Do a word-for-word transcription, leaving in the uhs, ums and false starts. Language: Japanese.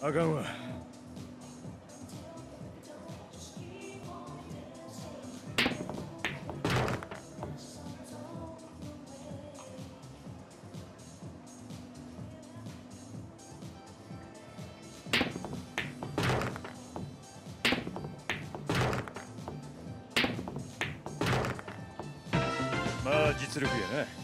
あかんわ。まあ実力やな。